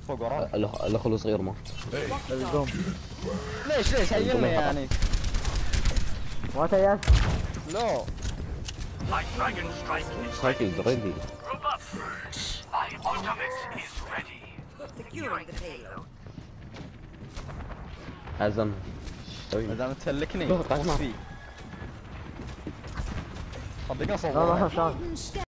فوق وراه. الاخو الصغير مات. ليش هيلني يعني؟ وات يا لا سايكل ريدي. حزم اذا متسلكني شوف، بص فيه. صدق لا اصلا لا